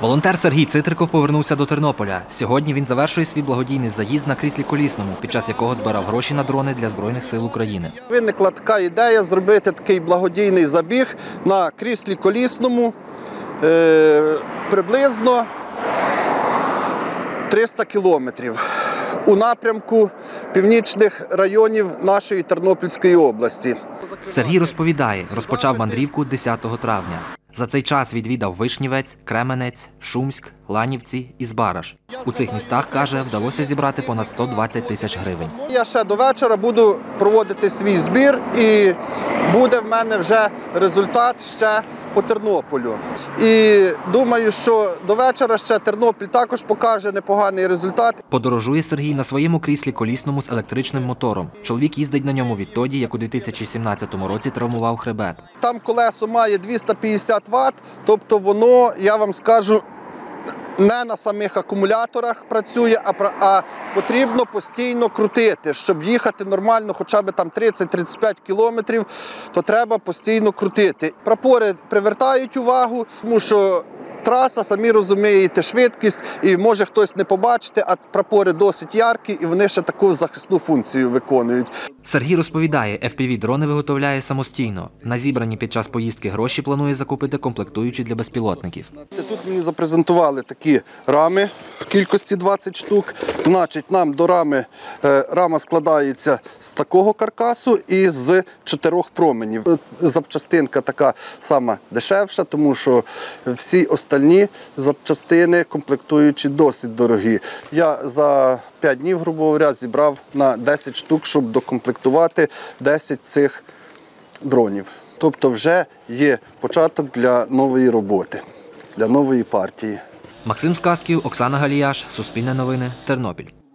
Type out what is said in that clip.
Волонтер Сергій Цитриков повернувся до Тернополя. Сьогодні він завершує свій благодійний заїзд на кріслі колісному, під час якого збирав гроші на дрони для Збройних сил України. Виникла така ідея зробити такий благодійний забіг на кріслі колісному приблизно 300 кілометрів у напрямку північних районів нашої Тернопільської області. Сергій розповідає, розпочав мандрівку 10 травня. За цей час відвідав Вишнівець, Кременець, Шумськ, Ланівці і Збараж. У цих містах, каже, вдалося зібрати понад 120 тисяч гривень. Я ще до вечора буду проводити свій збір і буде в мене вже результат ще по Тернополю. І думаю, що до вечора ще Тернопіль також покаже непоганий результат. Подорожує Сергій на своєму кріслі колісному з електричним мотором. Чоловік їздить на ньому відтоді, як у 2017 році травмував хребет. Там колесо має 250 Вт, тобто воно, я вам скажу, не на самих акумуляторах працює, а потрібно постійно крутити. Щоб їхати нормально хоча б там 30-35 кілометрів, то треба постійно крутити. Прапори привертають увагу, тому що траса, самі розумієте, швидкість, і може хтось не побачити, а прапори досить яркі, і вони ще таку захисну функцію виконують. Сергій розповідає, FPV-дрони виготовляє самостійно. На зібрані під час поїздки гроші планує закупити комплектуючі для безпілотників. Тут мені запрезентували такі рами в кількості 20 штук. Значить, нам до рама складається з такого каркасу і з 4 променів. Запчастинка така сама дешевша, тому що всі остальні запчастини комплектуючі досить дорогі. Я за 5 днів, грубо говоря, зібрав на 10 штук, щоб докомплектувати 10 цих дронів. Тобто вже є початок для нової роботи, для нової партії. Максим Сказків, Оксана Галіяш, Суспільне новини, Тернопіль.